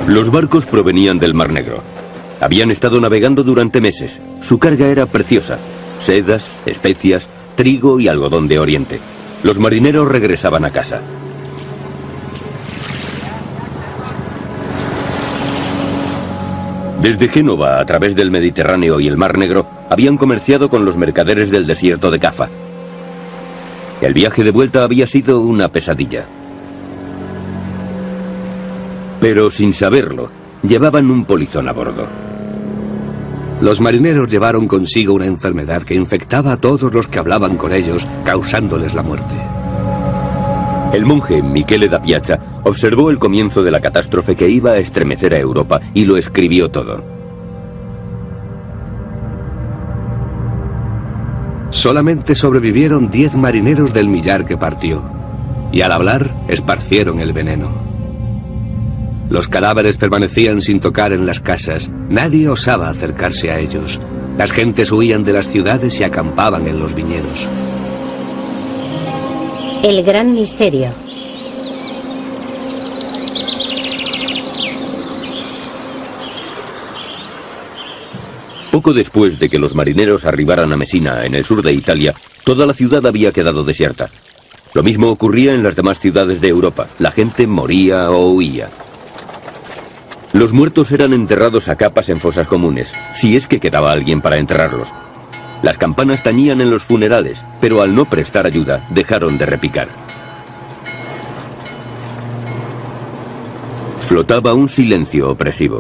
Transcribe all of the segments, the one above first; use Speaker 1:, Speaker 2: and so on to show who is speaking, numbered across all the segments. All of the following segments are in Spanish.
Speaker 1: Los barcos provenían del Mar Negro. Habían estado navegando durante meses. Su carga era preciosa: sedas, especias, trigo y algodón de Oriente. Los marineros regresaban a casa. Desde Génova, a través del Mediterráneo y el Mar Negro, habían comerciado con los mercaderes del desierto de Cafa. El viaje de vuelta había sido una pesadilla. Pero sin saberlo, llevaban un polizón a bordo.
Speaker 2: Los marineros llevaron consigo una enfermedad que infectaba a todos los que hablaban con ellos, causándoles la muerte.
Speaker 1: El monje Michele da Piazza observó el comienzo de la catástrofe que iba a estremecer a Europa y lo escribió todo.
Speaker 2: Solamente sobrevivieron 10 marineros del millar que partió, y al hablar esparcieron el veneno. Los cadáveres permanecían sin tocar en las casas. Nadie osaba acercarse a ellos. Las gentes huían de las ciudades y acampaban en los viñedos.
Speaker 3: El gran misterio.
Speaker 1: Poco después de que los marineros arribaran a Messina, en el sur de Italia, toda la ciudad había quedado desierta. Lo mismo ocurría en las demás ciudades de Europa. La gente moría o huía. Los muertos eran enterrados a capas en fosas comunes, si es que quedaba alguien para enterrarlos. Las campanas tañían en los funerales, pero al no prestar ayuda, dejaron de repicar. Flotaba un silencio opresivo.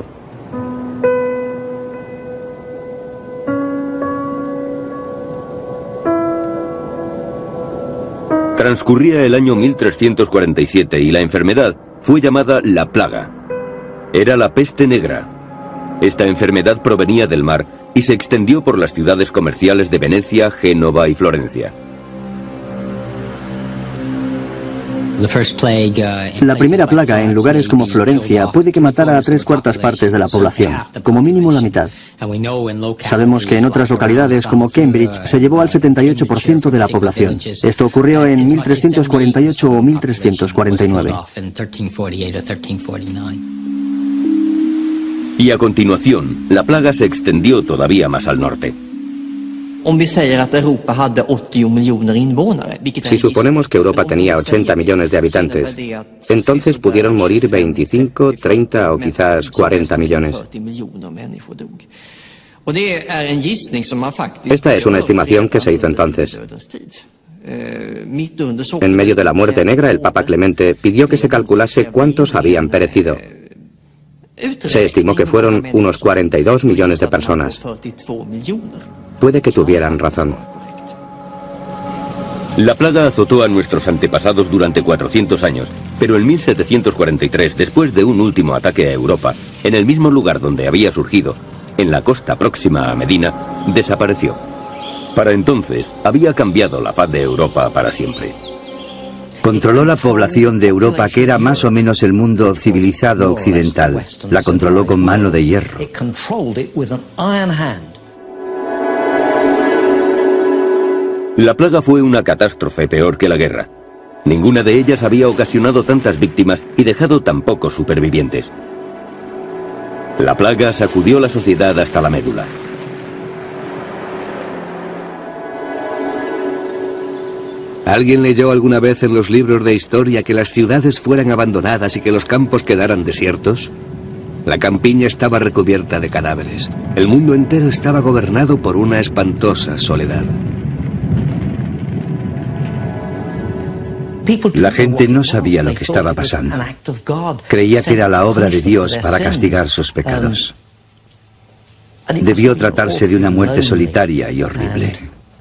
Speaker 1: Transcurría el año 1347 y la enfermedad fue llamada la plaga. Era la peste negra. Esta enfermedad provenía del mar y se extendió por las ciudades comerciales de Venecia, Génova y Florencia.
Speaker 4: La primera plaga en lugares como Florencia puede que matara a 3/4 partes de la población, como mínimo la mitad. Sabemos que en otras localidades como Cambridge se llevó al 78% de la población. Esto ocurrió en 1348 o 1349.
Speaker 1: Y a continuación, la plaga se extendió todavía más al norte.
Speaker 5: Si suponemos que Europa tenía 80 millones de habitantes, entonces pudieron morir 25, 30 o quizás 40 millones. Esta es una estimación que se hizo entonces. En medio de la muerte negra, el Papa Clemente pidió que se calculase cuántos habían perecido. Se estimó que fueron unos 42 millones de personas. Puede que tuvieran razón.
Speaker 1: La plaga azotó a nuestros antepasados durante 400 años, pero en 1743, después de un último ataque a Europa, en el mismo lugar donde había surgido, en la costa próxima a Medina, desapareció. Para entonces, había cambiado la faz de Europa para siempre.
Speaker 6: Controló la población de Europa, que era más o menos el mundo civilizado occidental. La controló con mano de hierro.
Speaker 1: La plaga fue una catástrofe peor que la guerra. Ninguna de ellas había ocasionado tantas víctimas y dejado tan pocos supervivientes. La plaga sacudió la sociedad hasta la médula.
Speaker 2: ¿Alguien leyó alguna vez en los libros de historia que las ciudades fueran abandonadas y que los campos quedaran desiertos? La campiña estaba recubierta de cadáveres. El mundo entero estaba gobernado por una espantosa soledad.
Speaker 6: La gente no sabía lo que estaba pasando. Creía que era la obra de Dios para castigar sus pecados. Debió tratarse de una muerte solitaria y horrible.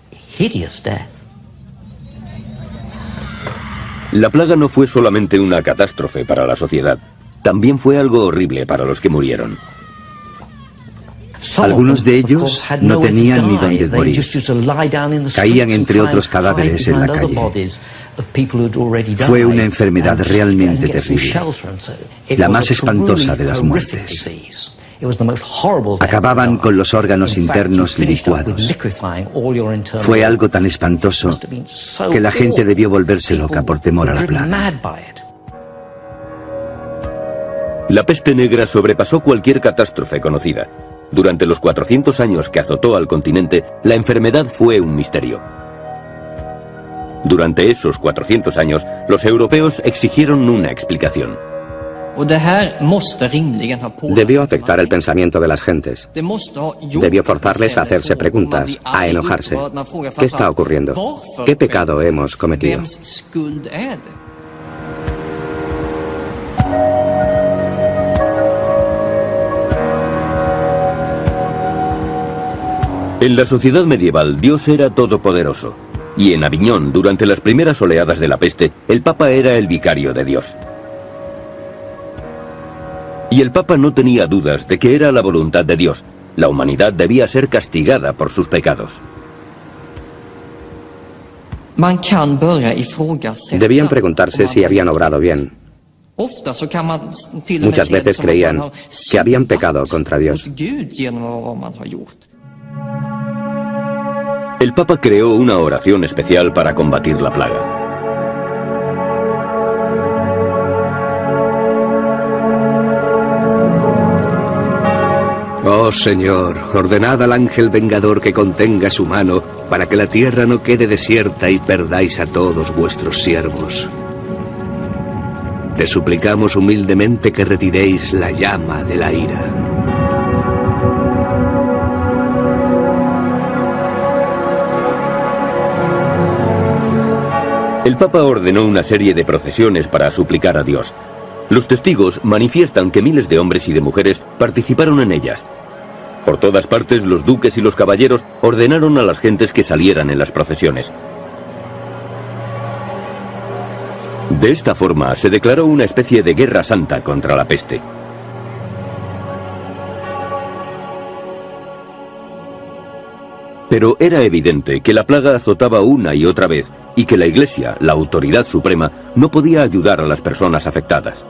Speaker 1: La plaga no fue solamente una catástrofe para la sociedad, también fue algo horrible para los que murieron.
Speaker 6: Algunos de ellos no tenían ni dónde morir. Caían entre otros cadáveres en la calle. Fue una enfermedad realmente terrible, la más espantosa de las muertes. Acababan con los órganos internos licuados. Fue algo tan espantoso que la gente debió volverse loca por temor a la plaga.
Speaker 1: La peste negra sobrepasó cualquier catástrofe conocida. Durante los 400 años que azotó al continente, la enfermedad fue un misterio. Durante esos 400 años, los europeos exigieron una explicación.
Speaker 5: Debió afectar el pensamiento de las gentes. Debió forzarles a hacerse preguntas, a enojarse. ¿Qué está ocurriendo? ¿Qué pecado hemos cometido?
Speaker 1: En la sociedad medieval, Dios era todopoderoso. Y en Aviñón, durante las primeras oleadas de la peste, el Papa era el vicario de Dios. Y el Papa no tenía dudas de que era la voluntad de Dios. La humanidad debía ser castigada por sus pecados.
Speaker 5: Debían preguntarse si habían obrado bien. Muchas veces creían que habían pecado contra Dios.
Speaker 1: El Papa creó una oración especial para combatir la plaga.
Speaker 2: Oh Señor, ordenad al ángel vengador que contenga su mano para que la tierra no quede desierta y perdáis a todos vuestros siervos. Te suplicamos humildemente que retiréis la llama de la ira.
Speaker 1: El Papa ordenó una serie de procesiones para suplicar a Dios. Los testigos manifiestan que miles de hombres y de mujeres participaron en ellas. Por todas partes, los duques y los caballeros ordenaron a las gentes que salieran en las procesiones. De esta forma, se declaró una especie de guerra santa contra la peste. Pero era evidente que la plaga azotaba una y otra vez y que la Iglesia, la autoridad suprema, no podía ayudar a las personas afectadas.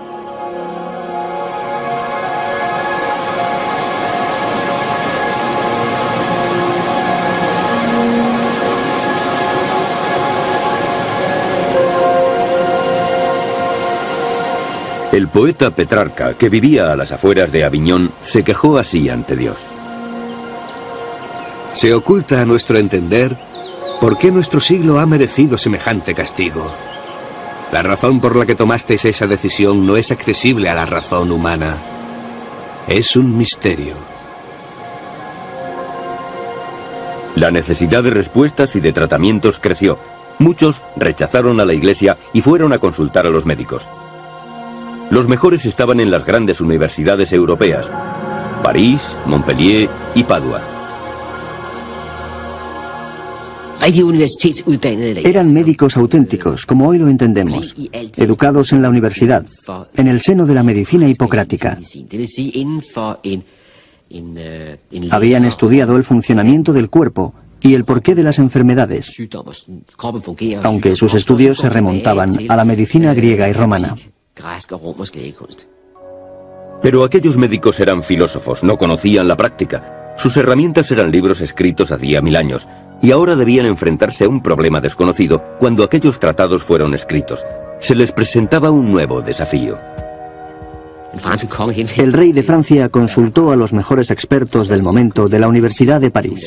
Speaker 1: El poeta Petrarca, que vivía a las afueras de Aviñón, se quejó así ante Dios.
Speaker 2: Se oculta a nuestro entender por qué nuestro siglo ha merecido semejante castigo. La razón por la que tomasteis esa decisión no es accesible a la razón humana. Es un misterio.
Speaker 1: La necesidad de respuestas y de tratamientos creció. Muchos rechazaron a la Iglesia y fueron a consultar a los médicos. Los mejores estaban en las grandes universidades europeas: París, Montpellier y Padua.
Speaker 4: Eran médicos auténticos, como hoy lo entendemos, educados en la universidad, en el seno de la medicina hipocrática. Habían estudiado el funcionamiento del cuerpo y el porqué de las enfermedades, aunque sus estudios se remontaban a la medicina griega y romana.
Speaker 1: Pero aquellos médicos eran filósofos, no conocían la práctica. Sus herramientas eran libros escritos hacía 1000 años, y ahora debían enfrentarse a un problema desconocido cuando aquellos tratados fueron escritos. Se les presentaba un nuevo desafío.
Speaker 4: El rey de Francia consultó a los mejores expertos del momento de la Universidad de París.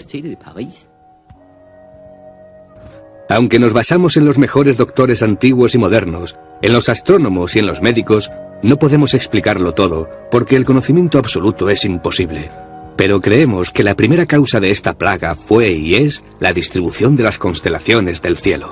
Speaker 2: Aunque nos basamos en los mejores doctores antiguos y modernos, en los astrónomos y en los médicos, no podemos explicarlo todo, porque el conocimiento absoluto es imposible. Pero creemos que la primera causa de esta plaga fue y es la distribución de las constelaciones del cielo.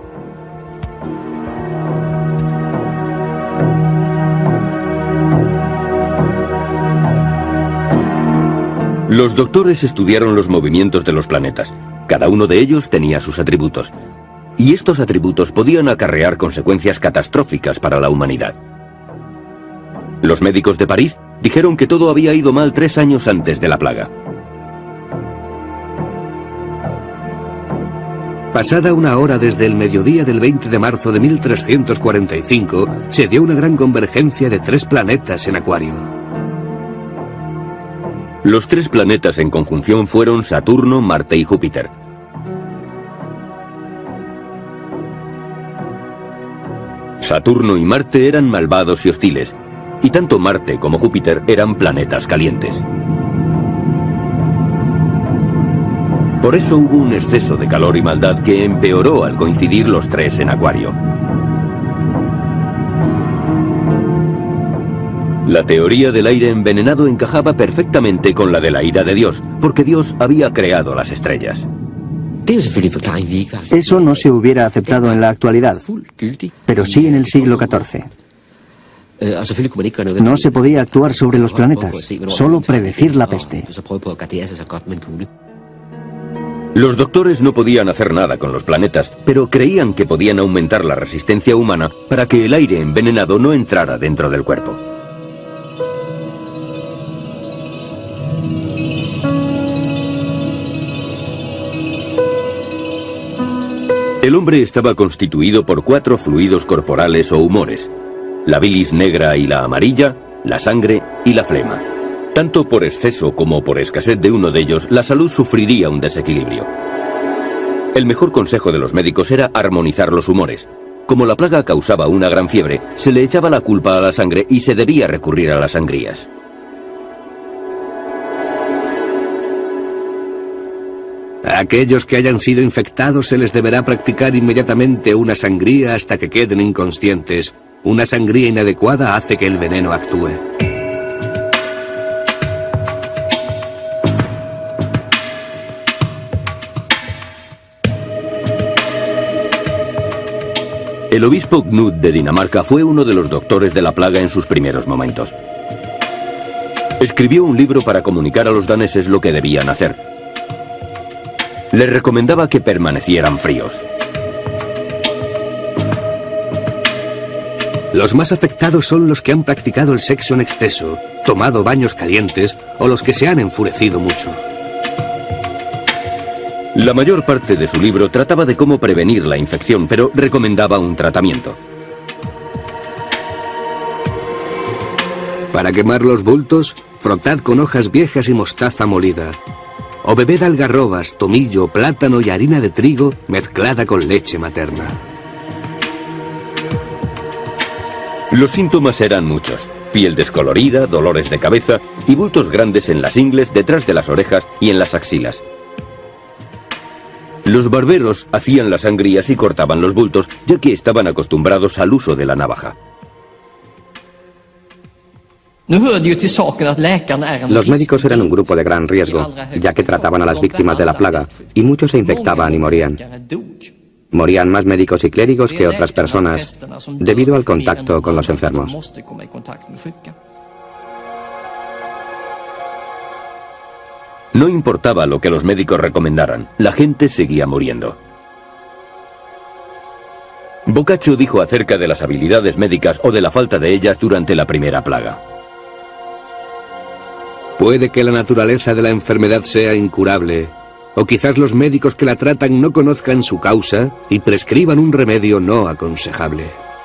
Speaker 1: Los doctores estudiaron los movimientos de los planetas. Cada uno de ellos tenía sus atributos. Y estos atributos podían acarrear consecuencias catastróficas para la humanidad. Los médicos de París dijeron que todo había ido mal 3 años antes de la plaga.
Speaker 2: Pasada una hora desde el mediodía del 20 de marzo de 1345, se dio una gran convergencia de 3 planetas en Acuario.
Speaker 1: Los 3 planetas en conjunción fueron Saturno, Marte y Júpiter. Saturno y Marte eran malvados y hostiles, y tanto Marte como Júpiter eran planetas calientes. Por eso hubo un exceso de calor y maldad que empeoró al coincidir los tres en Acuario. La teoría del aire envenenado encajaba perfectamente con la de la ira de Dios, porque Dios había creado las estrellas.
Speaker 4: Eso no se hubiera aceptado en la actualidad, pero sí en el siglo XIV. No se podía actuar sobre los planetas, solo predecir la peste.
Speaker 1: Los doctores no podían hacer nada con los planetas, pero creían que podían aumentar la resistencia humana para que el aire envenenado no entrara dentro del cuerpo. El hombre estaba constituido por 4 fluidos corporales o humores: la bilis negra y la amarilla, la sangre y la flema. Tanto por exceso como por escasez de uno de ellos, la salud sufriría un desequilibrio. El mejor consejo de los médicos era armonizar los humores. Como la plaga causaba una gran fiebre, se le echaba la culpa a la sangre y se debía recurrir a las sangrías.
Speaker 2: A aquellos que hayan sido infectados se les deberá practicar inmediatamente una sangría hasta que queden inconscientes. Una sangría inadecuada hace que el veneno actúe.
Speaker 1: El obispo Knut de Dinamarca fue uno de los doctores de la plaga en sus primeros momentos. Escribió un libro para comunicar a los daneses lo que debían hacer. Les recomendaba que permanecieran fríos.
Speaker 2: Los más afectados son los que han practicado el sexo en exceso, tomado baños calientes o los que se han enfurecido mucho.
Speaker 1: La mayor parte de su libro trataba de cómo prevenir la infección, pero recomendaba un tratamiento.
Speaker 2: Para quemar los bultos, frotad con hojas viejas y mostaza molida. O bebed algarrobas, tomillo, plátano y harina de trigo mezclada con leche materna.
Speaker 1: Los síntomas eran muchos: piel descolorida, dolores de cabeza y bultos grandes en las ingles, detrás de las orejas y en las axilas. Los barberos hacían las sangrías y cortaban los bultos, ya que estaban acostumbrados al uso de la navaja.
Speaker 5: Los médicos eran un grupo de gran riesgo, ya que trataban a las víctimas de la plaga, y muchos se infectaban y morían. Morían más médicos y clérigos que otras personas, debido al contacto con los enfermos.
Speaker 1: No importaba lo que los médicos recomendaran, la gente seguía muriendo. Boccaccio dijo acerca de las habilidades médicas o de la falta de ellas durante la primera plaga:
Speaker 2: puede que la naturaleza de la enfermedad sea incurable, o quizás los médicos que la tratan no conozcan su causa y prescriban un remedio no aconsejable.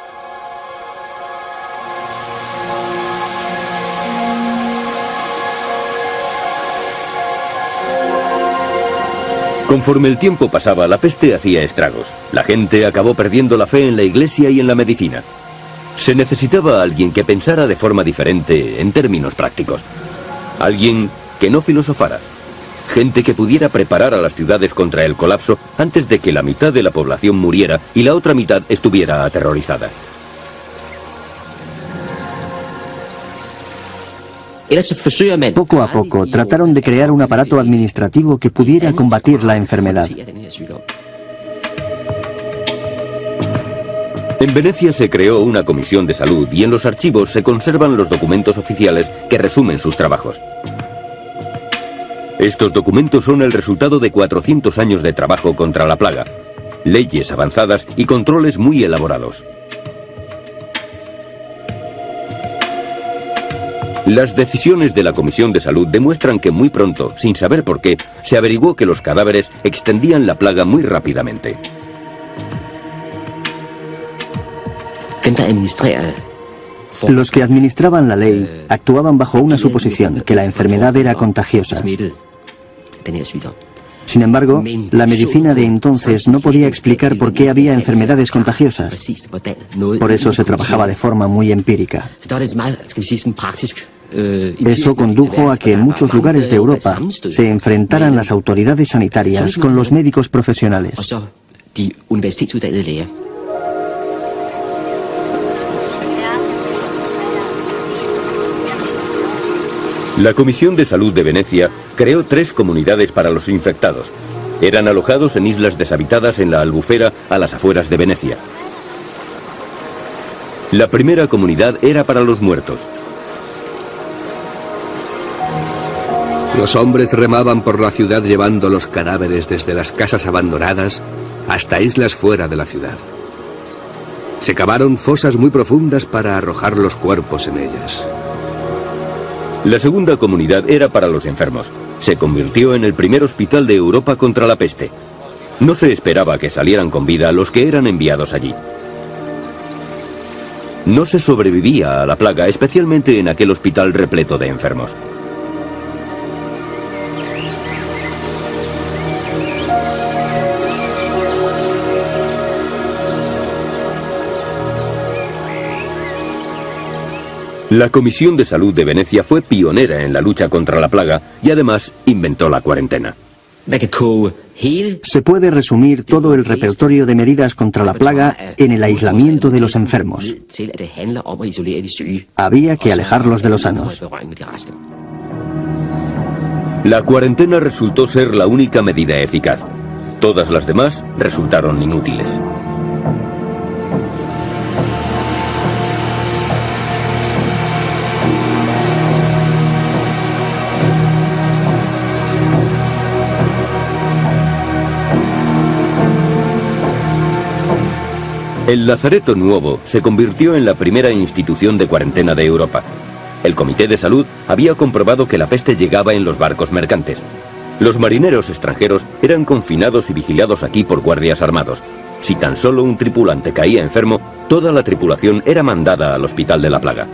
Speaker 1: Conforme el tiempo pasaba, la peste hacía estragos. La gente acabó perdiendo la fe en la iglesia y en la medicina. Se necesitaba a alguien que pensara de forma diferente en términos prácticos. Alguien que no filosofara. Gente que pudiera preparar a las ciudades contra el colapso antes de que la mitad de la población muriera y la otra mitad estuviera aterrorizada.
Speaker 4: Poco a poco trataron de crear un aparato administrativo que pudiera combatir la enfermedad.
Speaker 1: En Venecia se creó una comisión de salud y en los archivos se conservan los documentos oficiales que resumen sus trabajos. Estos documentos son el resultado de 400 años de trabajo contra la plaga, leyes avanzadas y controles muy elaborados. Las decisiones de la Comisión de Salud demuestran que muy pronto, sin saber por qué, se averiguó que los cadáveres extendían la plaga muy rápidamente.
Speaker 4: Los que administraban la ley actuaban bajo una suposición, que la enfermedad era contagiosa. Sin embargo, la medicina de entonces no podía explicar por qué había enfermedades contagiosas. Por eso se trabajaba de forma muy empírica. Eso condujo a que en muchos lugares de Europa se enfrentaran las autoridades sanitarias con los médicos profesionales.
Speaker 1: La Comisión de Salud de Venecia creó 3 comunidades para los infectados. Eran alojados en islas deshabitadas en la Albufera, a las afueras de Venecia. La primera comunidad era para los muertos.
Speaker 2: Los hombres remaban por la ciudad llevando los cadáveres desde las casas abandonadas hasta islas fuera de la ciudad. Se cavaron fosas muy profundas para arrojar los cuerpos en ellas.
Speaker 1: La segunda comunidad era para los enfermos. Se convirtió en el primer hospital de Europa contra la peste. No se esperaba que salieran con vida los que eran enviados allí. No se sobrevivía a la plaga, especialmente en aquel hospital repleto de enfermos. La Comisión de Salud de Venecia fue pionera en la lucha contra la plaga y además inventó la cuarentena.
Speaker 4: Se puede resumir todo el repertorio de medidas contra la plaga en el aislamiento de los enfermos. Había que alejarlos de los sanos.
Speaker 1: La cuarentena resultó ser la única medida eficaz. Todas las demás resultaron inútiles. El Lazareto Nuovo se convirtió en la primera institución de cuarentena de Europa. El Comité de Salud había comprobado que la peste llegaba en los barcos mercantes. Los marineros extranjeros eran confinados y vigilados aquí por guardias armados. Si tan solo un tripulante caía enfermo, toda la tripulación era mandada al hospital de la plaga.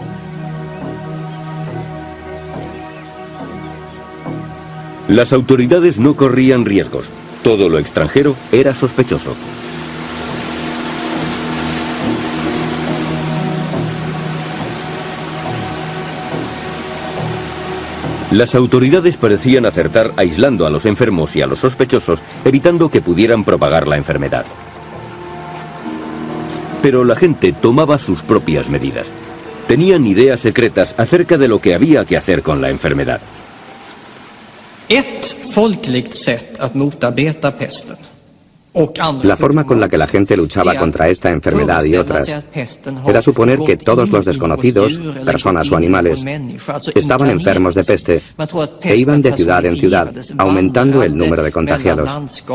Speaker 1: Las autoridades no corrían riesgos. Todo lo extranjero era sospechoso. Las autoridades parecían acertar aislando a los enfermos y a los sospechosos, evitando que pudieran propagar la enfermedad. Pero la gente tomaba sus propias medidas. Tenían ideas secretas acerca de lo que había que hacer con la enfermedad.
Speaker 5: La forma con la que la gente luchaba contra esta enfermedad y otras era suponer que todos los desconocidos, personas o animales, estaban enfermos de peste e iban de ciudad en ciudad, aumentando el número de contagiados.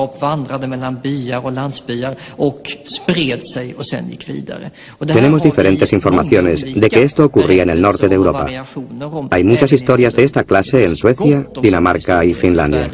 Speaker 5: Tenemos diferentes informaciones de que esto ocurría en el norte de Europa. Hay muchas historias de esta clase en Suecia, Dinamarca y Finlandia.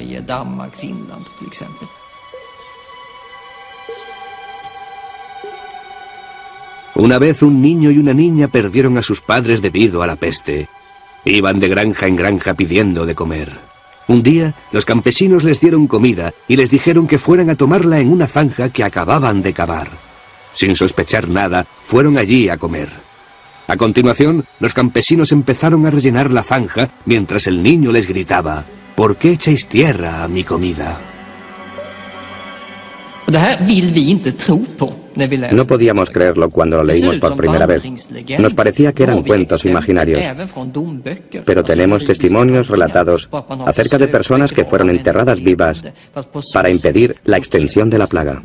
Speaker 2: Una vez un niño y una niña perdieron a sus padres debido a la peste. Iban de granja en granja pidiendo de comer. Un día, los campesinos les dieron comida y les dijeron que fueran a tomarla en una zanja que acababan de cavar. Sin sospechar nada, fueron allí a comer. A continuación, los campesinos empezaron a rellenar la zanja mientras el niño les gritaba: ¿por qué echáis tierra a mi comida?
Speaker 5: No podíamos creerlo cuando lo leímos por primera vez. Nos parecía que eran cuentos imaginarios. Pero tenemos testimonios relatados acerca de personas que fueron enterradas vivas para impedir la extensión de la plaga.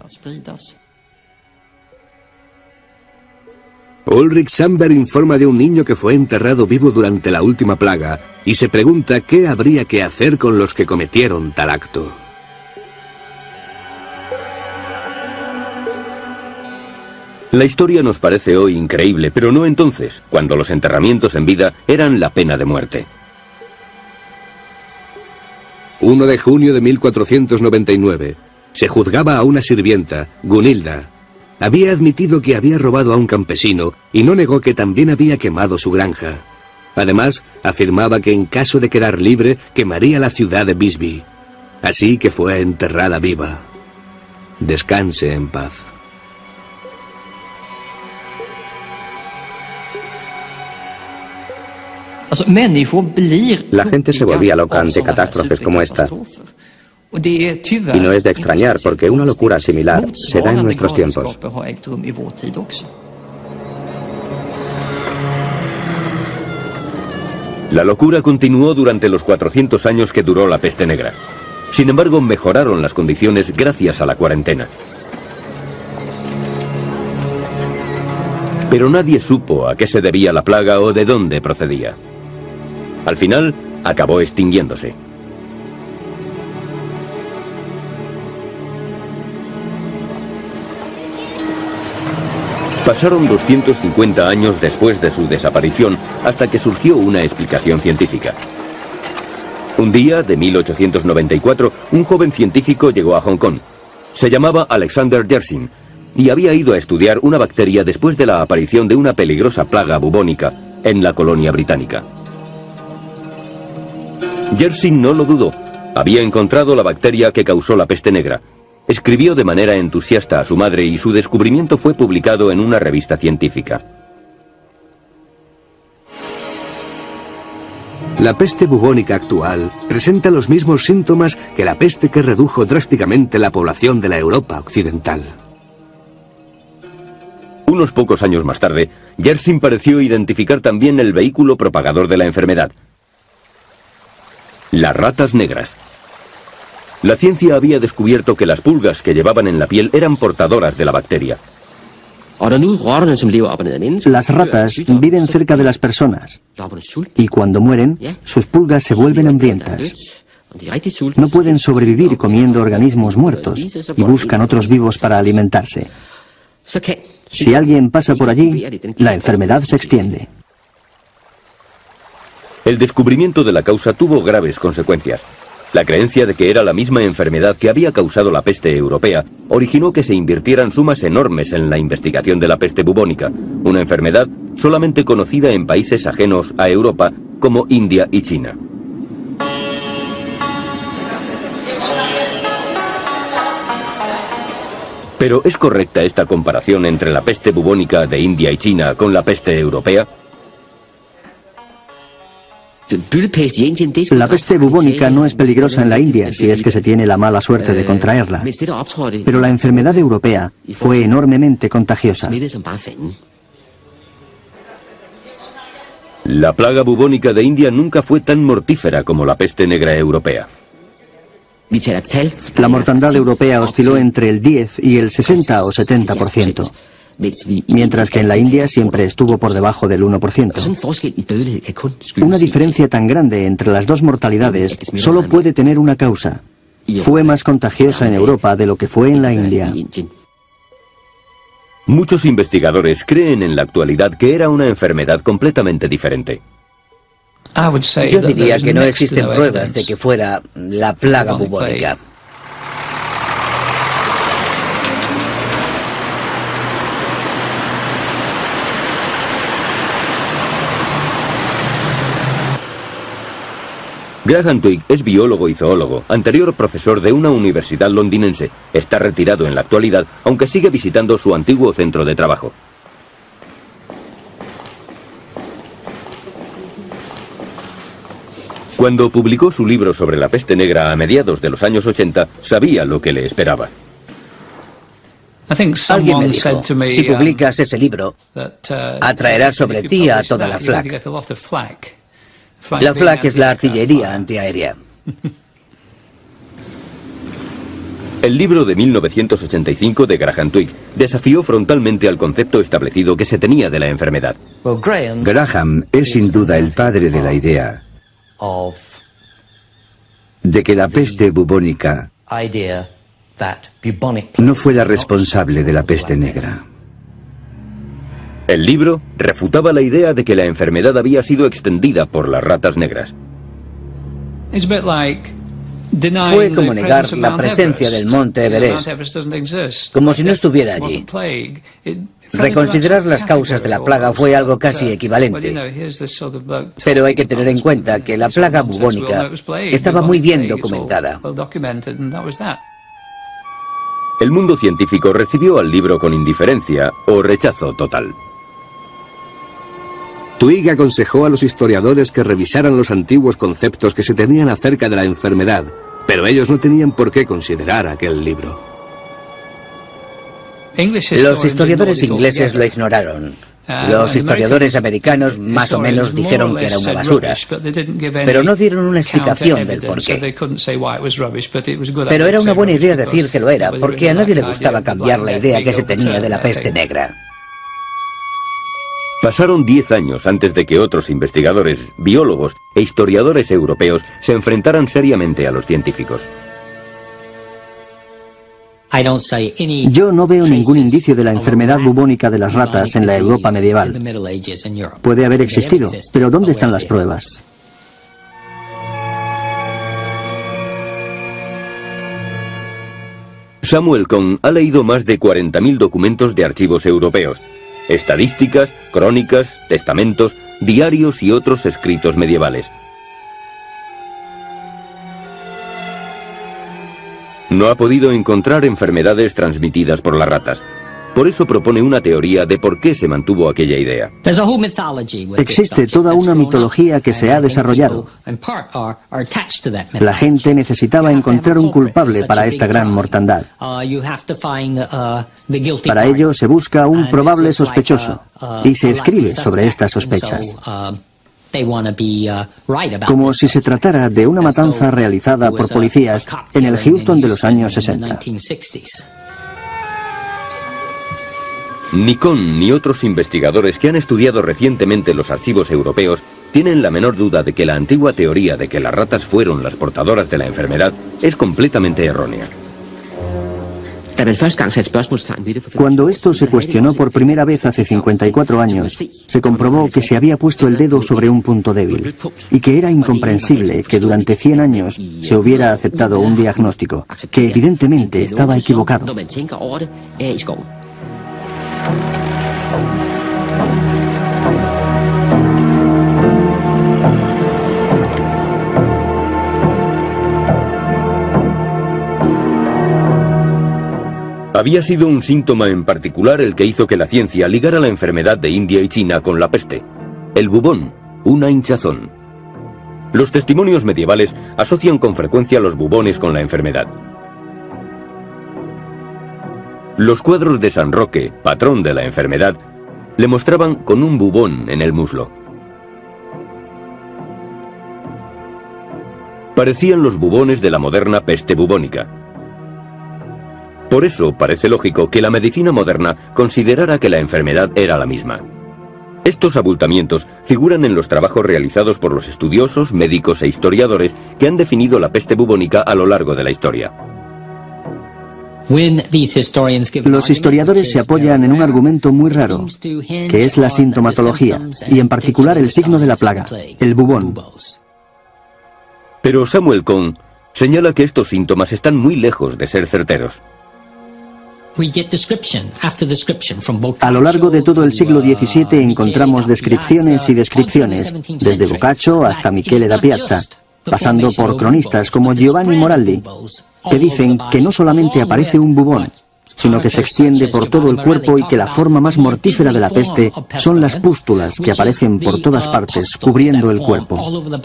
Speaker 2: Ulrich Sandberg informa de un niño que fue enterrado vivo durante la última plaga y se pregunta qué habría que hacer con los que cometieron tal acto.
Speaker 1: La historia nos parece hoy increíble, pero no entonces, cuando los enterramientos en vida eran la pena de muerte.
Speaker 2: 1 de junio de 1499. Se juzgaba a una sirvienta, Gunilda. Había admitido que había robado a un campesino y no negó que también había quemado su granja. Además, afirmaba que en caso de quedar libre, quemaría la ciudad de Visby. Así que fue enterrada viva. Descanse en paz.
Speaker 5: La gente se volvía loca ante catástrofes como esta. Y no es de extrañar, porque una locura similar se da en nuestros tiempos.
Speaker 1: La locura continuó durante los 400 años que duró la peste negra. Sin embargo, mejoraron las condiciones gracias a la cuarentena. Pero nadie supo a qué se debía la plaga o de dónde procedía. Al final, acabó extinguiéndose. Pasaron 250 años después de su desaparición hasta que surgió una explicación científica. Un día de 1894, un joven científico llegó a Hong Kong. Se llamaba Alexander Yersin y había ido a estudiar una bacteria después de la aparición de una peligrosa plaga bubónica en la colonia británica. Yersin no lo dudó. Había encontrado la bacteria que causó la peste negra. Escribió de manera entusiasta a su madre y su descubrimiento fue publicado en una revista científica.
Speaker 2: La peste bubónica actual presenta los mismos síntomas que la peste que redujo drásticamente la población de la Europa occidental.
Speaker 1: Unos pocos años más tarde, Yersin pareció identificar también el vehículo propagador de la enfermedad: las ratas negras. La ciencia había descubierto que las pulgas que llevaban en la piel eran portadoras de la bacteria.
Speaker 4: Las ratas viven cerca de las personas y cuando mueren, sus pulgas se vuelven hambrientas. No pueden sobrevivir comiendo organismos muertos y buscan otros vivos para alimentarse. Si alguien pasa por allí, la enfermedad se extiende.
Speaker 1: El descubrimiento de la causa tuvo graves consecuencias. La creencia de que era la misma enfermedad que había causado la peste europea originó que se invirtieran sumas enormes en la investigación de la peste bubónica, una enfermedad solamente conocida en países ajenos a Europa como India y China. ¿Pero es correcta esta comparación entre la peste bubónica de India y China con la peste europea?
Speaker 4: La peste bubónica no es peligrosa en la India si es que se tiene la mala suerte de contraerla. Pero la enfermedad europea fue enormemente contagiosa.
Speaker 1: La plaga bubónica de India nunca fue tan mortífera como la peste negra europea.
Speaker 4: La mortandad europea osciló entre el 10 y el 60 o 70%. Mientras que en la India siempre estuvo por debajo del 1%. Una diferencia tan grande entre las dos mortalidades solo puede tener una causa. Fue más contagiosa en Europa de lo que fue en la India.
Speaker 1: Muchos investigadores creen en la actualidad que era una enfermedad completamente diferente.
Speaker 3: Yo diría que no existen pruebas de que fuera la plaga bubónica.
Speaker 1: Graham Twigg es biólogo y zoólogo, anterior profesor de una universidad londinense. Está retirado en la actualidad, aunque sigue visitando su antiguo centro de trabajo. Cuando publicó su libro sobre la peste negra a mediados de los años 80, sabía lo que le esperaba.
Speaker 3: Alguien me dijo, si publicas ese libro, atraerás sobre ti a toda la FLAC. La FLAC es la artillería antiaérea.
Speaker 1: El libro de 1985 de Graham Twigg desafió frontalmente al concepto establecido que se tenía de la enfermedad.
Speaker 6: Graham es sin duda el padre de la idea de que la peste bubónica no fue la responsable de la peste negra.
Speaker 1: El libro refutaba la idea de que la enfermedad había sido extendida por las ratas negras.
Speaker 3: Fue como negar la presencia del monte Everest, como si no estuviera allí. Reconsiderar las causas de la plaga fue algo casi equivalente. Pero hay que tener en cuenta que la plaga bubónica estaba muy bien documentada.
Speaker 1: El mundo científico recibió al libro con indiferencia o rechazo total.
Speaker 2: Twigg aconsejó a los historiadores que revisaran los antiguos conceptos que se tenían acerca de la enfermedad, pero ellos no tenían por qué considerar aquel libro.
Speaker 3: Los historiadores ingleses lo ignoraron. Los historiadores americanos más o menos dijeron que era una basura, pero no dieron una explicación del porqué. Pero era una buena idea decir que lo era, porque a nadie le gustaba cambiar la idea que se tenía de la peste negra.
Speaker 1: Pasaron 10 años antes de que otros investigadores, biólogos e historiadores europeos se enfrentaran seriamente a los científicos.
Speaker 4: Yo no veo ningún indicio de la enfermedad bubónica de las ratas en la Europa medieval. Puede haber existido, pero ¿dónde están las pruebas?
Speaker 1: Samuel Cohn ha leído más de 40.000 documentos de archivos europeos, estadísticas, crónicas, testamentos, diarios y otros escritos medievales. No ha podido encontrar enfermedades transmitidas por las ratas. Por eso propone una teoría de por qué se mantuvo aquella idea.
Speaker 4: Existe toda una mitología que se ha desarrollado. La gente necesitaba encontrar un culpable para esta gran mortandad. Para ello se busca un probable sospechoso y se escribe sobre estas sospechas. Como si se tratara de una matanza realizada por policías en el Houston de los años 60.
Speaker 1: Ni Cohn ni otros investigadores que han estudiado recientemente los archivos europeos tienen la menor duda de que la antigua teoría de que las ratas fueron las portadoras de la enfermedad es completamente errónea.
Speaker 4: Cuando esto se cuestionó por primera vez hace 54 años, se comprobó que se había puesto el dedo sobre un punto débil y que era incomprensible que durante 100 años se hubiera aceptado un diagnóstico que evidentemente estaba equivocado.
Speaker 1: Había sido un síntoma en particular el que hizo que la ciencia ligara la enfermedad de India y China con la peste. El bubón, una hinchazón. Los testimonios medievales asocian con frecuencia los bubones con la enfermedad. Los cuadros de San Roque, patrón de la enfermedad, le mostraban con un bubón en el muslo. Parecían los bubones de la moderna peste bubónica. Por eso parece lógico que la medicina moderna considerara que la enfermedad era la misma. Estos abultamientos figuran en los trabajos realizados por los estudiosos, médicos e historiadores que han definido la peste bubónica a lo largo de la historia.
Speaker 4: Los historiadores se apoyan en un argumento muy raro, que es la sintomatología, y en particular el signo de la plaga, el bubón.
Speaker 1: Pero Samuel Cohn señala que estos síntomas están muy lejos de ser certeros.
Speaker 4: A lo largo de todo el siglo XVII encontramos descripciones y descripciones, desde Boccaccio hasta Michele da Piazza, pasando por cronistas como Giovanni Moraldi, que dicen que no solamente aparece un bubón, sino que se extiende por todo el cuerpo y que la forma más mortífera de la peste son las pústulas que aparecen por todas partes, cubriendo el cuerpo.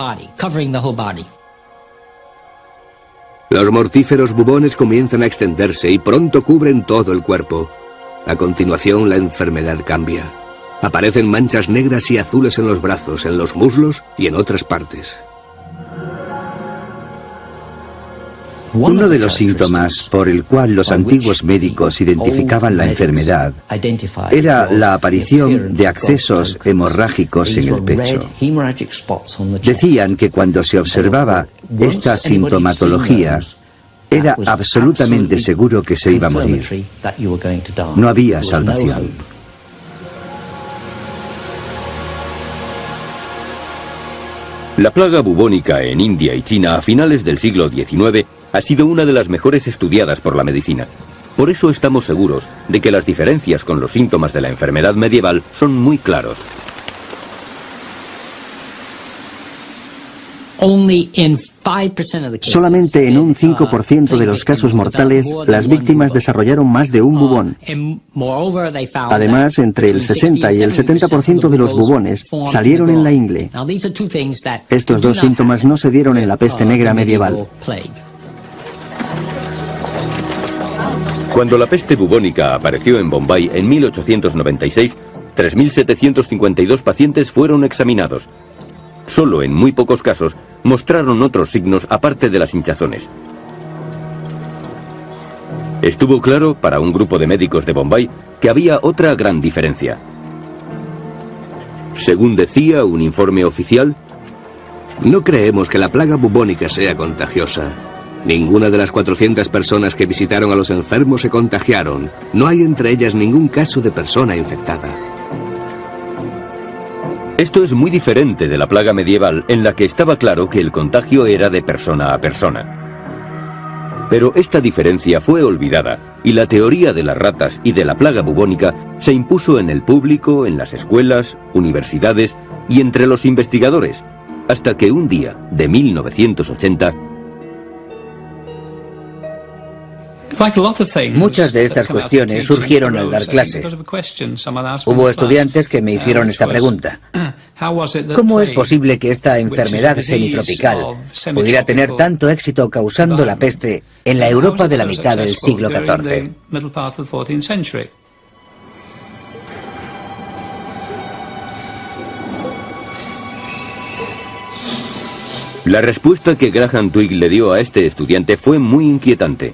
Speaker 2: Los mortíferos bubones comienzan a extenderse y pronto cubren todo el cuerpo. A continuación, la enfermedad cambia. Aparecen manchas negras y azules en los brazos, en los muslos y en otras partes.
Speaker 6: Uno de los síntomas por el cual los antiguos médicos identificaban la enfermedad era la aparición de accesos hemorrágicos en el pecho. Decían que cuando se observaba esta sintomatología, era absolutamente seguro que se iba a morir. No había salvación.
Speaker 1: La plaga bubónica en India y China a finales del siglo XIX ha sido una de las mejores estudiadas por la medicina. Por eso estamos seguros de que las diferencias con los síntomas de la enfermedad medieval son muy claros.
Speaker 4: Solamente en un 5% de los casos mortales, las víctimas desarrollaron más de un bubón. Además, entre el 60 y el 70% de los bubones salieron en la ingle. Estos dos síntomas no se dieron en la peste negra medieval.
Speaker 1: Cuando la peste bubónica apareció en Bombay en 1896, 3.752 pacientes fueron examinados. Solo en muy pocos casos mostraron otros signos aparte de las hinchazones. Estuvo claro para un grupo de médicos de Bombay que había otra gran diferencia. Según decía un informe oficial,
Speaker 2: no creemos que la plaga bubónica sea contagiosa. Ninguna de las 400 personas que visitaron a los enfermos se contagiaron. No hay entre ellas ningún caso de persona infectada.
Speaker 1: Esto es muy diferente de la plaga medieval, en la que estaba claro que el contagio era de persona a persona. Pero esta diferencia fue olvidada, y la teoría de las ratas y de la plaga bubónica se impuso en el público, en las escuelas, universidades y entre los investigadores, hasta que un día de 1980...
Speaker 3: Muchas de estas cuestiones surgieron al dar clase. Hubo estudiantes que me hicieron esta pregunta. ¿Cómo es posible que esta enfermedad semitropical pudiera tener tanto éxito causando la peste en la Europa de la mitad del siglo XIV?
Speaker 1: La respuesta que Graham Twigg le dio a este estudiante fue muy inquietante.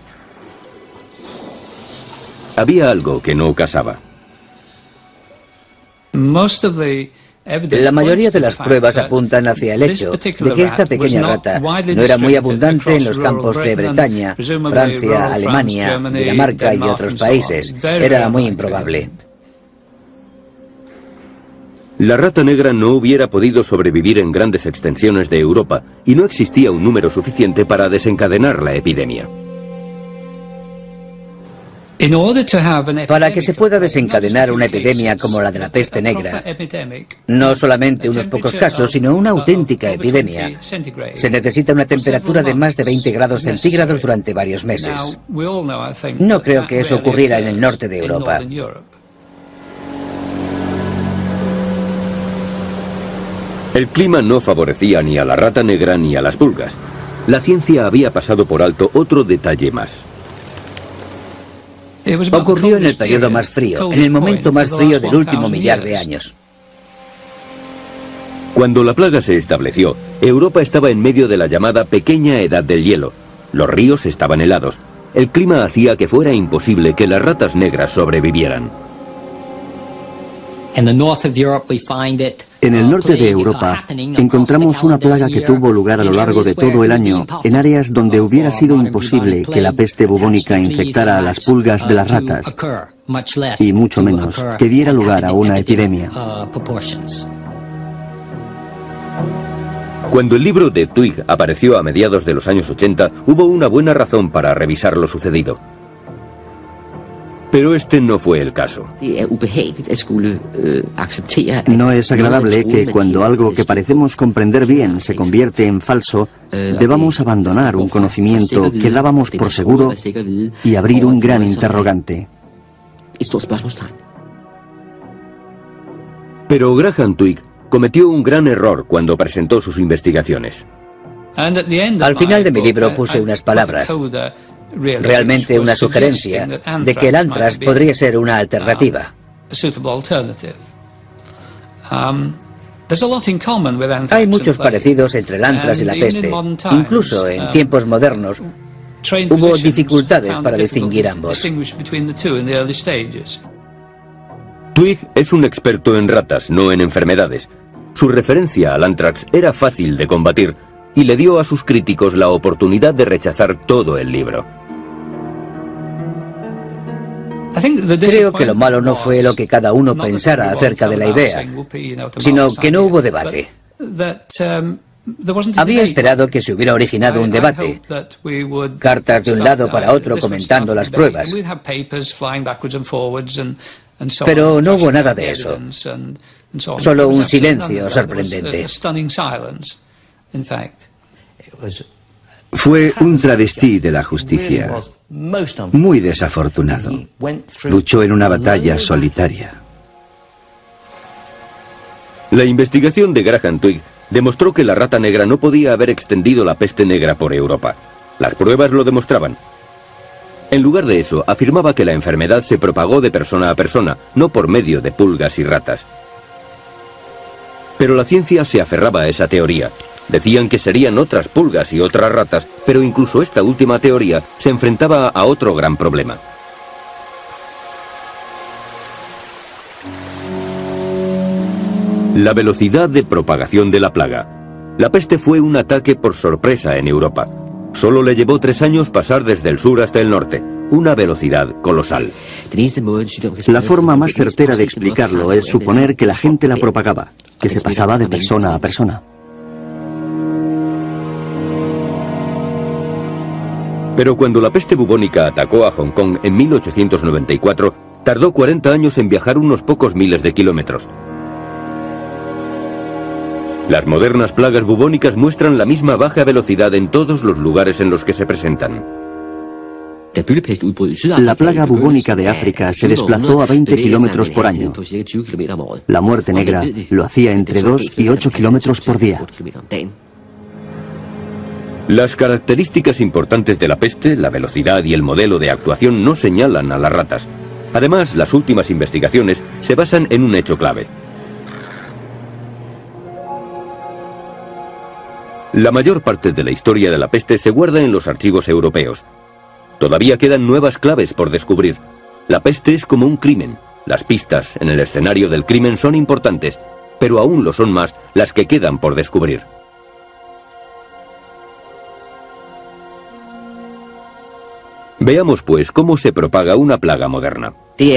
Speaker 1: Había algo que no casaba.
Speaker 3: La mayoría de las pruebas apuntan hacia el hecho de que esta pequeña rata no era muy abundante en los campos de Bretaña, Francia, Alemania, Dinamarca y otros países. Era muy improbable.
Speaker 1: La rata negra no hubiera podido sobrevivir en grandes extensiones de Europa y no existía un número suficiente para desencadenar la epidemia.
Speaker 3: Para que se pueda desencadenar una epidemia como la de la peste negra, no solamente unos pocos casos, sino una auténtica epidemia, se necesita una temperatura de más de 20 grados centígrados durante varios meses. No creo que eso ocurriera en el norte de Europa.
Speaker 1: El clima no favorecía ni a la rata negra ni a las pulgas. La ciencia había pasado por alto otro detalle más.
Speaker 3: Ocurrió en el periodo más frío, en el momento más frío del último millar de años.
Speaker 1: Cuando la plaga se estableció, Europa estaba en medio de la llamada pequeña edad del hielo. Los ríos estaban helados. El clima hacía que fuera imposible que las ratas negras sobrevivieran.
Speaker 4: En el norte de Europa encontramos una plaga que tuvo lugar a lo largo de todo el año en áreas donde hubiera sido imposible que la peste bubónica infectara a las pulgas de las ratas y mucho menos que diera lugar a una epidemia.
Speaker 1: Cuando el libro de Twigg apareció a mediados de los años 80, hubo una buena razón para revisar lo sucedido. Pero este no fue el caso.
Speaker 4: No es agradable que cuando algo que parecemos comprender bien se convierte en falso, debamos abandonar un conocimiento que dábamos por seguro y abrir un gran interrogante.
Speaker 1: Pero Graham Twigg cometió un gran error cuando presentó sus investigaciones.
Speaker 3: Al final de mi libro puse unas palabras, realmente una sugerencia, de que el antrax podría ser una alternativa. Hay muchos parecidos entre el antrax y la peste. Incluso en tiempos modernos hubo dificultades para distinguir ambos.
Speaker 1: Twigg es un experto en ratas, no en enfermedades. Su referencia al antrax era fácil de combatir y le dio a sus críticos la oportunidad de rechazar todo el libro.
Speaker 3: Creo que lo malo no fue lo que cada uno pensara acerca de la idea, sino que no hubo debate. Había esperado que se hubiera originado un debate, cartas de un lado para otro comentando las pruebas, pero no hubo nada de eso, solo un silencio sorprendente.
Speaker 6: Fue un travesti de la justicia, muy desafortunado. Luchó en una batalla solitaria.
Speaker 1: La investigación de Graham Twigg demostró que la rata negra no podía haber extendido la peste negra por Europa. Las pruebas lo demostraban. En lugar de eso, afirmaba que la enfermedad se propagó de persona a persona, no por medio de pulgas y ratas. Pero la ciencia se aferraba a esa teoría. Decían que serían otras pulgas y otras ratas, pero incluso esta última teoría se enfrentaba a otro gran problema. La velocidad de propagación de la plaga. La peste fue un ataque por sorpresa en Europa. Solo le llevó 3 años pasar desde el sur hasta el norte, una velocidad colosal.
Speaker 4: La forma más certera de explicarlo es suponer que la gente la propagaba, que se pasaba de persona a persona.
Speaker 1: Pero cuando la peste bubónica atacó a Hong Kong en 1894, tardó 40 años en viajar unos pocos miles de kilómetros. Las modernas plagas bubónicas muestran la misma baja velocidad en todos los lugares en los que se presentan.
Speaker 4: La plaga bubónica de África se desplazó a 20 kilómetros por año. La muerte negra lo hacía entre 2 y 8 kilómetros por día.
Speaker 1: Las características importantes de la peste, la velocidad y el modelo de actuación no señalan a las ratas. Además, las últimas investigaciones se basan en un hecho clave. La mayor parte de la historia de la peste se guarda en los archivos europeos. Todavía quedan nuevas claves por descubrir. La peste es como un crimen. Las pistas en el escenario del crimen son importantes, pero aún lo son más las que quedan por descubrir. Veamos pues cómo se propaga una plaga moderna.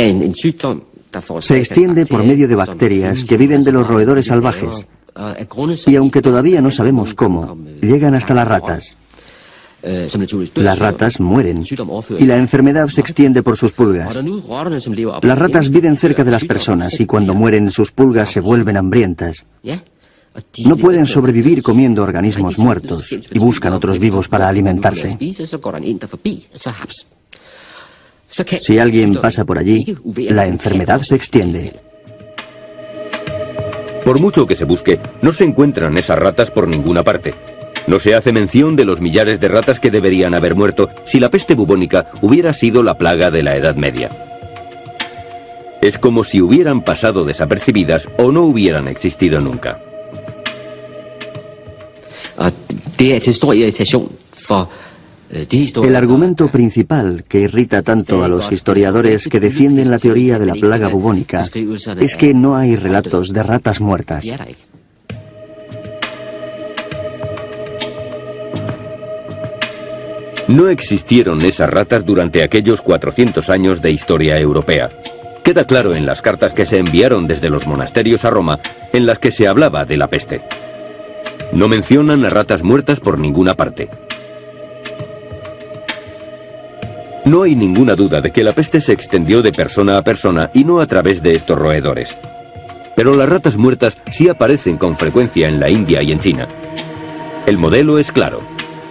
Speaker 4: Se extiende por medio de bacterias que viven de los roedores salvajes. Y aunque todavía no sabemos cómo, llegan hasta las ratas. Las ratas mueren y la enfermedad se extiende por sus pulgas. Las ratas viven cerca de las personas y cuando mueren sus pulgas se vuelven hambrientas. No pueden sobrevivir comiendo organismos muertos y buscan otros vivos para alimentarse. Si alguien pasa por allí, la enfermedad se extiende.
Speaker 1: Por mucho que se busque, no se encuentran esas ratas por ninguna parte. No se hace mención de los millares de ratas que deberían haber muerto si la peste bubónica hubiera sido la plaga de la Edad Media. Es como si hubieran pasado desapercibidas o no hubieran existido nunca.
Speaker 4: El argumento principal que irrita tanto a los historiadores que defienden la teoría de la plaga bubónica es que no hay relatos de ratas muertas.
Speaker 1: No existieron esas ratas durante aquellos 400 años de historia europea. Queda claro en las cartas que se enviaron desde los monasterios a Roma, en las que se hablaba de la peste. No mencionan a ratas muertas por ninguna parte. No hay ninguna duda de que la peste se extendió de persona a persona y no a través de estos roedores. Pero las ratas muertas sí aparecen con frecuencia en la India y en China. El modelo es claro.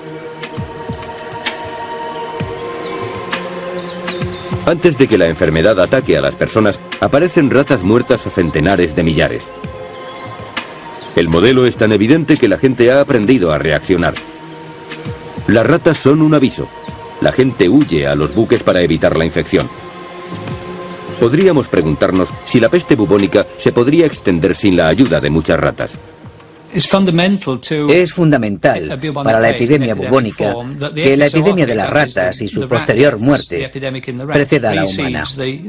Speaker 1: Antes de que la enfermedad ataque a las personas, aparecen ratas muertas a centenares de millares. El modelo es tan evidente que la gente ha aprendido a reaccionar. Las ratas son un aviso. La gente huye a los buques para evitar la infección. Podríamos preguntarnos si la peste bubónica se podría extender sin la ayuda de muchas ratas.
Speaker 3: Es fundamental para la epidemia bubónica que la epidemia de las ratas y su posterior muerte preceda a la humana.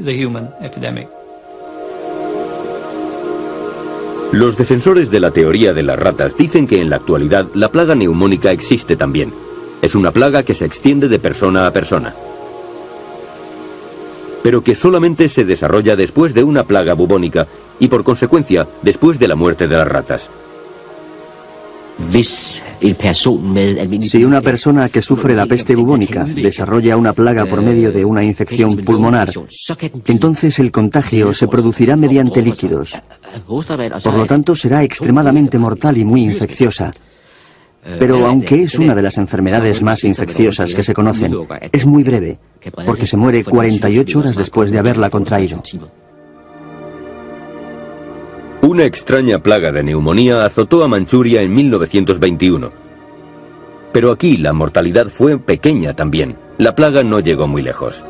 Speaker 1: Los defensores de la teoría de las ratas dicen que en la actualidad la plaga neumónica existe también. Es una plaga que se extiende de persona a persona, pero que solamente se desarrolla después de una plaga bubónica y por consecuencia después de la muerte de las ratas.
Speaker 4: Si una persona que sufre la peste bubónica desarrolla una plaga por medio de una infección pulmonar, entonces el contagio se producirá mediante líquidos. Por lo tanto, será extremadamente mortal y muy infecciosa. Pero aunque es una de las enfermedades más infecciosas que se conocen, es muy breve, porque se muere 48 horas después de haberla contraído.
Speaker 1: Una extraña plaga de neumonía azotó a Manchuria en 1921. Pero aquí la mortalidad fue pequeña también. La plaga no llegó muy lejos.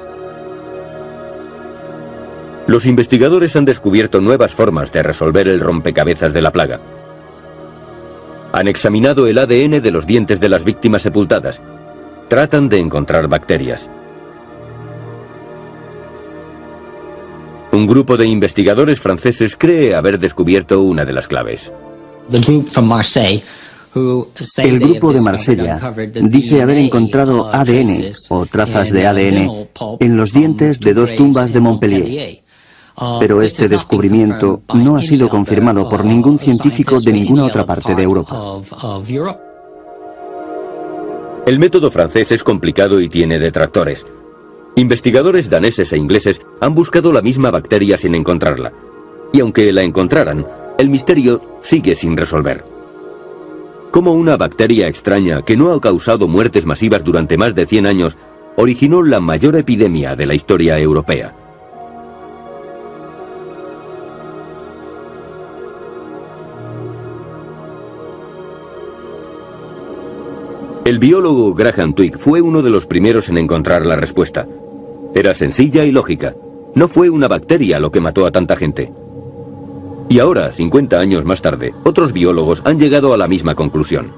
Speaker 1: Los investigadores han descubierto nuevas formas de resolver el rompecabezas de la plaga. Han examinado el ADN de los dientes de las víctimas sepultadas. Tratan de encontrar bacterias. Un grupo de investigadores franceses cree haber descubierto una de las claves.
Speaker 4: El grupo de Marsella dice haber encontrado ADN o trazas de ADN en los dientes de 2 tumbas de Montpellier. Pero este descubrimiento no ha sido confirmado por ningún científico de ninguna otra parte de Europa.
Speaker 1: El método francés es complicado y tiene detractores. Investigadores daneses e ingleses han buscado la misma bacteria sin encontrarla. Y aunque la encontraran, el misterio sigue sin resolver. ¿Cómo una bacteria extraña que no ha causado muertes masivas durante más de 100 años originó la mayor epidemia de la historia europea? El biólogo Graham Twigg fue uno de los primeros en encontrar la respuesta. Era sencilla y lógica. No fue una bacteria lo que mató a tanta gente. Y ahora, 50 años más tarde, otros biólogos han llegado a la misma conclusión.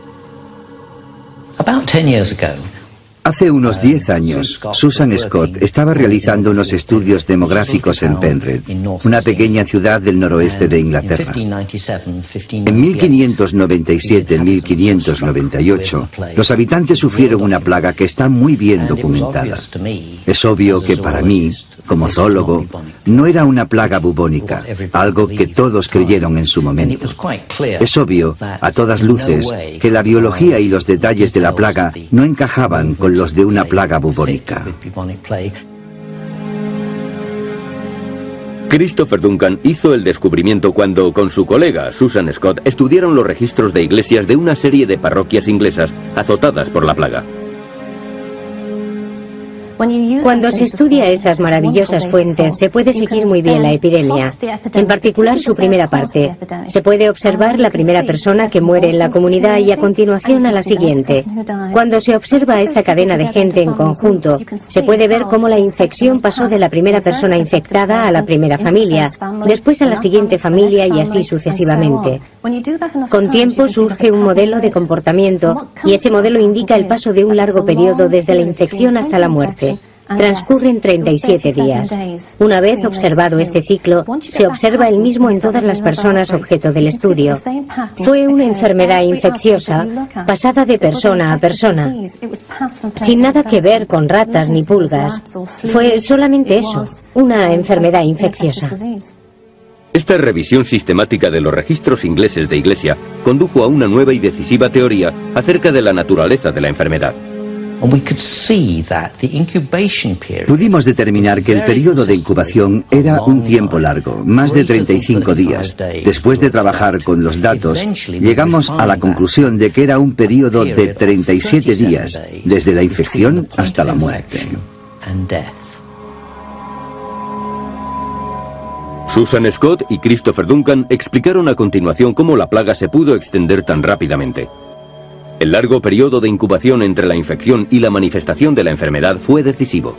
Speaker 6: Hace unos 10 años, Susan Scott estaba realizando unos estudios demográficos en Penrith, una pequeña ciudad del noroeste de Inglaterra. En 1597-1598, los habitantes sufrieron una plaga que está muy bien documentada. Es obvio que para mí, como zoólogo, no era una plaga bubónica, algo que todos creyeron en su momento. Es obvio, a todas luces, que la biología y los detalles de la plaga no encajaban con los de una plaga bubónica.
Speaker 1: Christopher Duncan hizo el descubrimiento cuando, con su colega Susan Scott, estudiaron los registros de iglesias de una serie de parroquias inglesas azotadas por la plaga.
Speaker 7: Cuando se estudia esas maravillosas fuentes, se puede seguir muy bien la epidemia, en particular su primera parte. Se puede observar la primera persona que muere en la comunidad y a continuación a la siguiente. Cuando se observa esta cadena de gente en conjunto, se puede ver cómo la infección pasó de la primera persona infectada a la primera familia, después a la siguiente familia y así sucesivamente. Con tiempo surge un modelo de comportamiento y ese modelo indica el paso de un largo periodo desde la infección hasta la muerte. Transcurren 37 días. Una vez observado este ciclo, se observa el mismo en todas las personas objeto del estudio. Fue una enfermedad infecciosa pasada de persona a persona, sin nada que ver con ratas ni pulgas. Fue solamente eso, una enfermedad infecciosa.
Speaker 1: Esta revisión sistemática de los registros ingleses de iglesia condujo a una nueva y decisiva teoría acerca de la naturaleza de la enfermedad.
Speaker 6: Pudimos determinar que el periodo de incubación era un tiempo largo, más de 35 días. Después de trabajar con los datos, llegamos a la conclusión de que era un periodo de 37 días, desde la infección hasta la muerte.
Speaker 1: Susan Scott y Christopher Duncan explicaron a continuación cómo la plaga se pudo extender tan rápidamente. El largo periodo de incubación entre la infección y la manifestación de la enfermedad fue decisivo.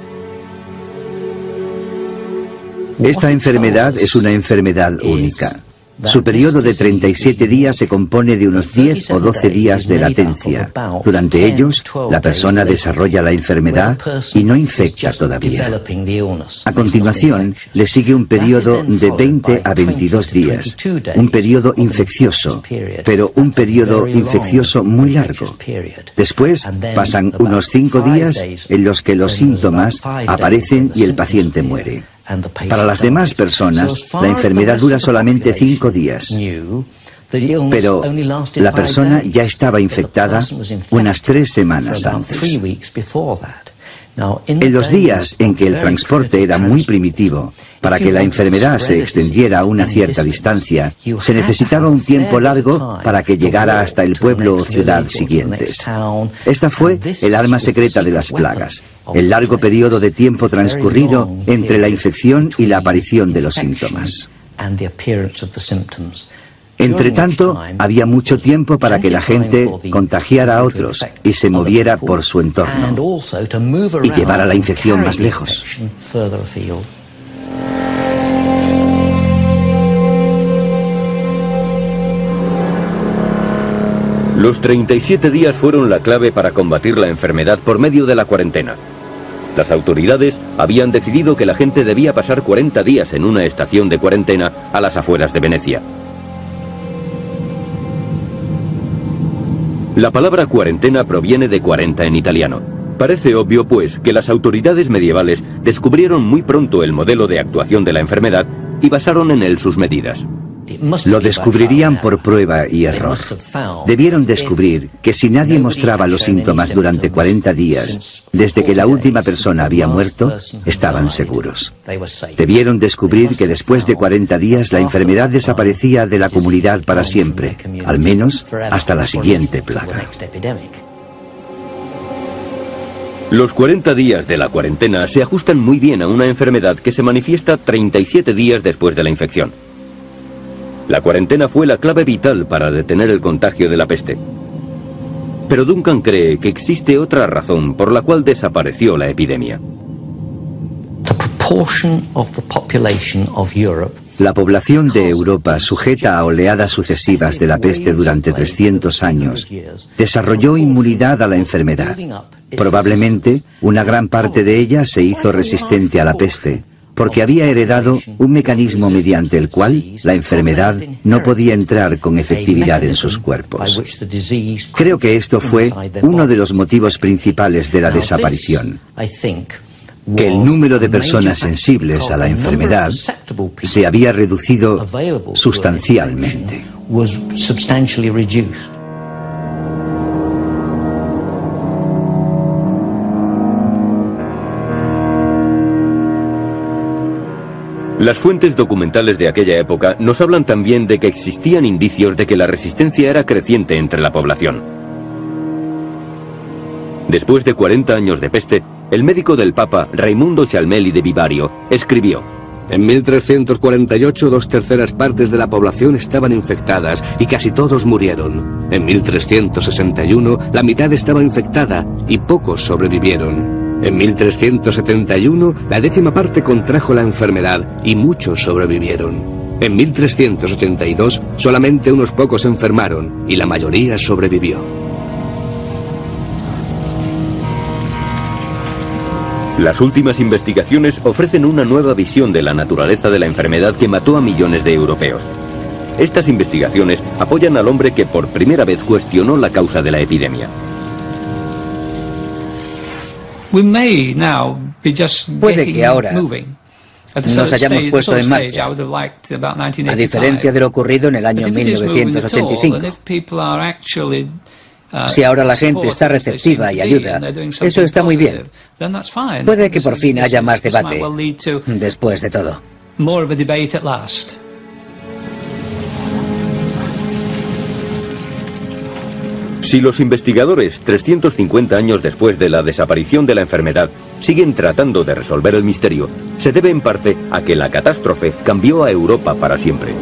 Speaker 6: Esta enfermedad es una enfermedad única. Su periodo de 37 días se compone de unos 10 o 12 días de latencia. Durante ellos, la persona desarrolla la enfermedad y no infecta todavía. A continuación, le sigue un periodo de 20 a 22 días, un periodo infeccioso, pero un periodo infeccioso muy largo. Después, pasan unos 5 días en los que los síntomas aparecen y el paciente muere. Para las demás personas, la enfermedad dura solamente 5 días. pero la persona ya estaba infectada unas 3 semanas antes. En los días en que el transporte era muy primitivo, para que la enfermedad se extendiera a una cierta distancia, se necesitaba un tiempo largo para que llegara hasta el pueblo o ciudad siguientes. Esta fue el arma secreta de las plagas, el largo periodo de tiempo transcurrido entre la infección y la aparición de los síntomas. Entre tanto, había mucho tiempo para que la gente contagiara a otros y se moviera por su entorno y llevara la infección más lejos.
Speaker 1: Los 37 días fueron la clave para combatir la enfermedad por medio de la cuarentena. Las autoridades habían decidido que la gente debía pasar 40 días en una estación de cuarentena a las afueras de Venecia. La palabra cuarentena proviene de 40 en italiano. Parece obvio, pues, que las autoridades medievales descubrieron muy pronto el modelo de actuación de la enfermedad y basaron en él sus medidas.
Speaker 6: Lo descubrirían por prueba y error. Debieron descubrir que si nadie mostraba los síntomas durante 40 días, desde que la última persona había muerto, estaban seguros. Debieron descubrir que después de 40 días la enfermedad desaparecía de la comunidad para siempre, al menos hasta la siguiente plaga.
Speaker 1: Los 40 días de la cuarentena se ajustan muy bien a una enfermedad que se manifiesta 37 días después de la infección. La cuarentena fue la clave vital para detener el contagio de la peste. Pero Duncan cree que existe otra razón por la cual desapareció la epidemia.
Speaker 6: La población de Europa, sujeta a oleadas sucesivas de la peste durante 300 años, desarrolló inmunidad a la enfermedad. Probablemente, una gran parte de ella se hizo resistente a la peste, porque había heredado un mecanismo mediante el cual la enfermedad no podía entrar con efectividad en sus cuerpos. Creo que esto fue uno de los motivos principales de la desaparición, que el número de personas sensibles a la enfermedad se había reducido sustancialmente.
Speaker 1: Las fuentes documentales de aquella época nos hablan también de que existían indicios de que la resistencia era creciente entre la población. Después de 40 años de peste, el médico del Papa, Raimundo Cialmelli de Vivario, escribió:
Speaker 2: en 1348, 2/3 partes de la población estaban infectadas y casi todos murieron. En 1361, la mitad estaba infectada y pocos sobrevivieron. En 1371, la 10ª parte contrajo la enfermedad y muchos sobrevivieron. En 1382, solamente unos pocos enfermaron y la mayoría sobrevivió.
Speaker 1: Las últimas investigaciones ofrecen una nueva visión de la naturaleza de la enfermedad que mató a millones de europeos. Estas investigaciones apoyan al hombre que por primera vez cuestionó la causa de la epidemia.
Speaker 3: Puede que ahora nos hayamos puesto en marcha, a diferencia de lo ocurrido en el año 1985. Si ahora la gente está receptiva y ayuda, eso está muy bien. Puede que por fin haya más debate, después de todo.
Speaker 1: Si los investigadores, 350 años después de la desaparición de la enfermedad, siguen tratando de resolver el misterio, se debe en parte a que la catástrofe cambió a Europa para siempre.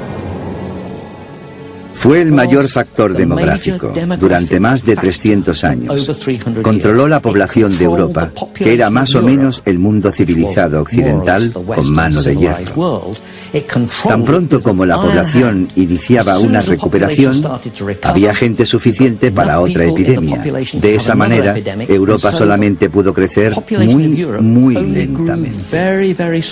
Speaker 6: Fue el mayor factor demográfico durante más de 300 años. Controló la población de Europa, que era más o menos el mundo civilizado occidental con mano de hierro. Tan pronto como la población iniciaba una recuperación, había gente suficiente para otra epidemia. De esa manera, Europa solamente pudo crecer muy lentamente.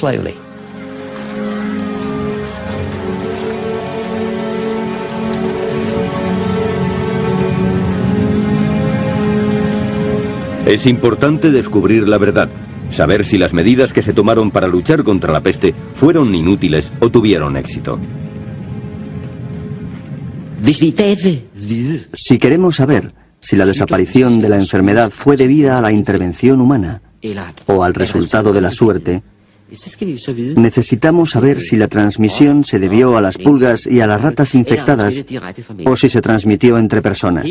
Speaker 1: Es importante descubrir la verdad, saber si las medidas que se tomaron para luchar contra la peste fueron inútiles o tuvieron éxito.
Speaker 4: Si queremos saber si la desaparición de la enfermedad fue debida a la intervención humana o al resultado de la suerte, necesitamos saber si la transmisión se debió a las pulgas y a las ratas infectadas o si se transmitió entre personas.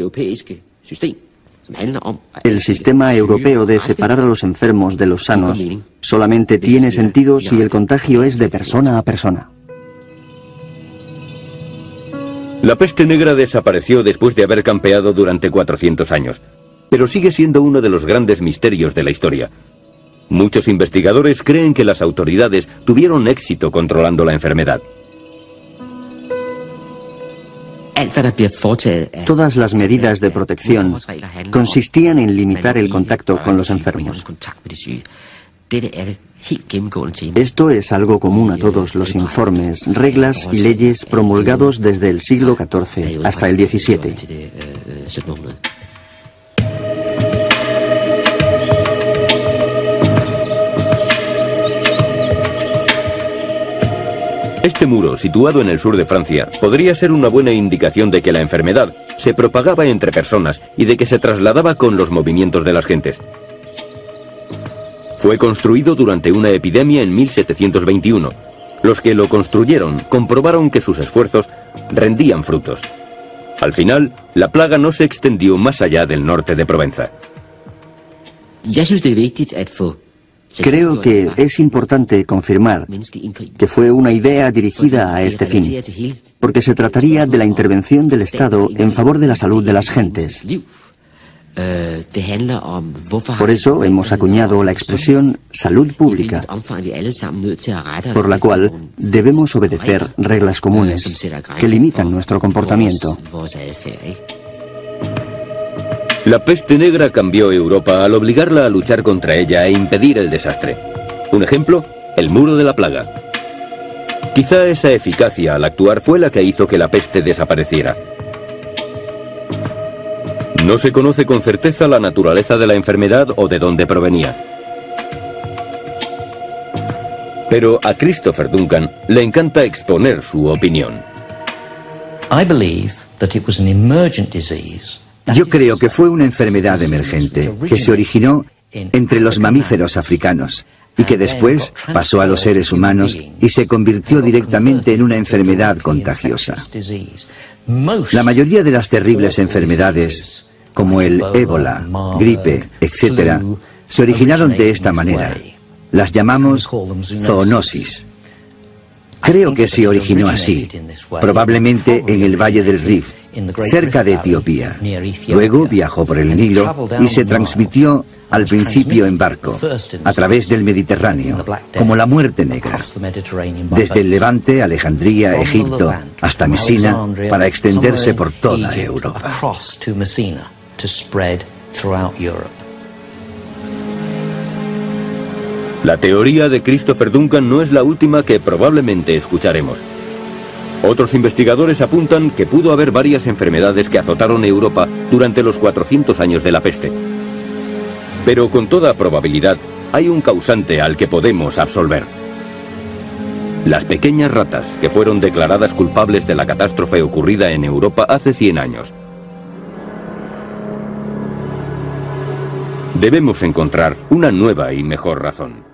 Speaker 4: El sistema europeo de separar a los enfermos de los sanos solamente tiene sentido si el contagio es de persona a persona.
Speaker 1: La peste negra desapareció después de haber campeado durante 400 años, pero sigue siendo uno de los grandes misterios de la historia. Muchos investigadores creen que las autoridades tuvieron éxito controlando la enfermedad.
Speaker 4: Todas las medidas de protección consistían en limitar el contacto con los enfermos. Esto es algo común a todos los informes, reglas y leyes promulgados desde el siglo XIV hasta el XVII.
Speaker 1: Este muro, situado en el sur de Francia, podría ser una buena indicación de que la enfermedad se propagaba entre personas y de que se trasladaba con los movimientos de las gentes. Fue construido durante una epidemia en 1721. Los que lo construyeron comprobaron que sus esfuerzos rendían frutos. Al final, la plaga no se extendió más allá del norte de Provenza.
Speaker 4: Creo que es importante confirmar que fue una idea dirigida a este fin, porque se trataría de la intervención del Estado en favor de la salud de las gentes. Por eso hemos acuñado la expresión salud pública, por la cual debemos obedecer reglas comunes que limitan nuestro comportamiento.
Speaker 1: La peste negra cambió Europa al obligarla a luchar contra ella e impedir el desastre. Un ejemplo, el muro de la plaga. Quizá esa eficacia al actuar fue la que hizo que la peste desapareciera. No se conoce con certeza la naturaleza de la enfermedad o de dónde provenía. Pero a Christopher Duncan le encanta exponer su opinión.
Speaker 6: Yo creo que fue una enfermedad emergente que se originó entre los mamíferos africanos y que después pasó a los seres humanos y se convirtió directamente en una enfermedad contagiosa. La mayoría de las terribles enfermedades, como el ébola, gripe, etc., se originaron de esta manera. Las llamamos zoonosis. Creo que se originó así, probablemente en el Valle del Rift, cerca de Etiopía. Luego viajó por el Nilo y se transmitió al principio en barco, a través del Mediterráneo, como la muerte negra, desde el Levante, Alejandría, Egipto, hasta Mesina, para extenderse por toda Europa.
Speaker 1: La teoría de Christopher Duncan no es la última que probablemente escucharemos. Otros investigadores apuntan que pudo haber varias enfermedades que azotaron Europa durante los 400 años de la peste. Pero con toda probabilidad hay un causante al que podemos absolver. Las pequeñas ratas que fueron declaradas culpables de la catástrofe ocurrida en Europa hace 100 años. Debemos encontrar una nueva y mejor razón.